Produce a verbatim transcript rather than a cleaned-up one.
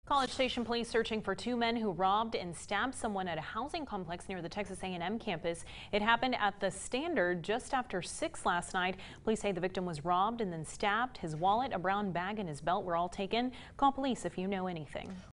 College Station police searching for two men who robbed and stabbed someone at a housing complex near the Texas A and M campus. It happened at the Standard just after six last night. Police say the victim was robbed and then stabbed. His wallet, a brown bag, and his belt were all taken. Call police if you know anything.